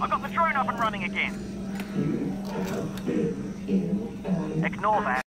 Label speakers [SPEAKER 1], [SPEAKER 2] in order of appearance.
[SPEAKER 1] I got the drone up and running again. Ignore that.